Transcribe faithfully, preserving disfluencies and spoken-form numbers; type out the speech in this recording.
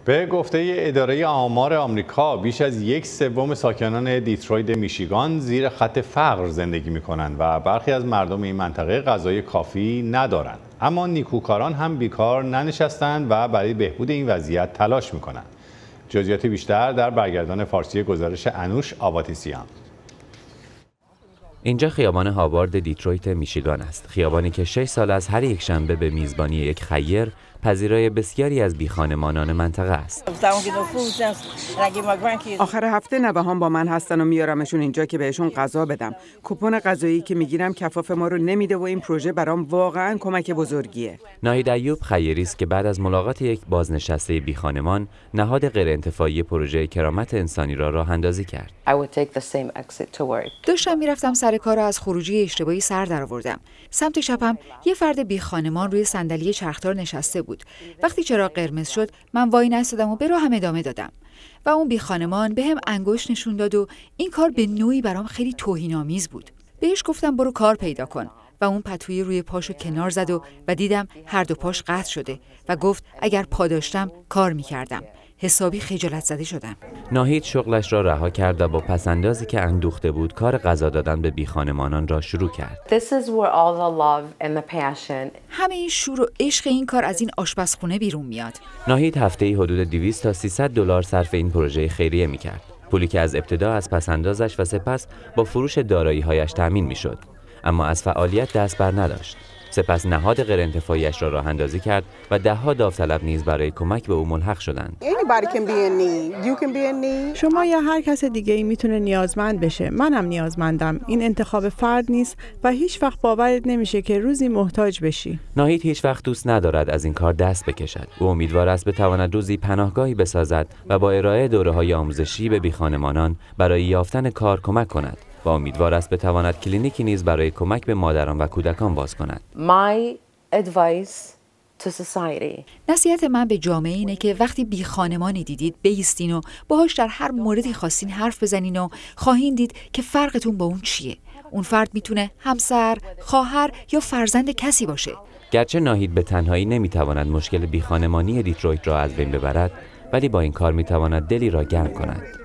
به گفته اداره آمار آمریکا بیش از یک سوم ساکنان دیترویت میشیگان زیر خط فقر زندگی می‌کنند و برخی از مردم این منطقه غذای کافی ندارند. اما نیکوکاران هم بیکار ننشستند و برای بهبود این وضعیت تلاش می‌کنند. جزئیات بیشتر در برگردان فارسی گزارش انوش آواتیسیان. اینجا خیابان هاوارد دیترویت میشیگان است. خیابانی که شش سال از هر یک شنبه به میزبانی یک خیر پذیرای بسیاری از بیخانمانان منطقه است. آخر هفته نوه‌هام با من هستن و میارمشون اینجا که بهشون غذا بدم. کوپن غذایی که میگیرم کفاف ما رو نمیده و این پروژه برام واقعا کمک بزرگیه. ناهید ایوب خیری است که بعد از ملاقات یک بازنشسته بیخانمان نهاد غیرانتفاعی پروژه کرامت انسانی را راه اندازی کرد. داشتم میرفتم سر کار و از خروجی اشتباهی سر درآوردم. سمت چپم یه فرد بیخانمان روی صندلی چرخدار نشسته بود. وقتی چراغ قرمز شد من وای نستادم و به راهم ادامه دادم و اون بی خانمان به هم انگشت نشون داد و این کار به نوعی برام خیلی توهین‌آمیز بود. بهش گفتم برو کار پیدا کن و اون پتویی روی پاشو کنار زد و, و دیدم هر دو پاش قطع شده و گفت اگر پا داشتم کار میکردم. حسابی خجالت زده شدم. ناهید شغلش را رها کرد و با پسندازی که اندوخته بود کار غذا دادن به بیخانمانان را شروع کرد. همه این شور و عشق این کار از این آشپزخونه بیرون میاد. ناهید هفته‌ای حدود دویست تا سیصد دلار صرف این پروژه خیریه میکرد. پولی که از ابتدا از پسندازش و سپس با فروش دارایی‌هایش تامین میشد. اما از فعالیت دست بر نداشت. سپس نهاد غیرانتفاعی‌اش را راه اندازی کرد و ده‌ها داوطلب نیز برای کمک به او ملحق شدند. شما یا هر کس دیگه ای میتونه نیازمند بشه. منم نیازمندم. این انتخاب فرد نیست و هیچ وقت باورت نمیشه که روزی محتاج بشی. ناهید هیچ وقت دوست ندارد از این کار دست بکشد. او امیدوار است بتواند روزی پناهگاهی بسازد و با ارائه دوره‌های آموزشی به بیخانمانان برای یافتن کار کمک کند. و امیدوار است بتواند کلینیکی نیز برای کمک به مادران و کودکان باز کند. My advice to society. نصیحت من به جامعه اینه که وقتی بی خانمانی دیدید بایستین و باهاش در هر موردی خواستین حرف بزنین و خواهین دید که فرقتون با اون چیه. اون فرد میتونه همسر، خواهر یا فرزند کسی باشه. گرچه ناهید به تنهایی نمیتواند مشکل بی خانمانی دیترویت را از بین ببرد، ولی با این کار میتواند دلی را گرم کند.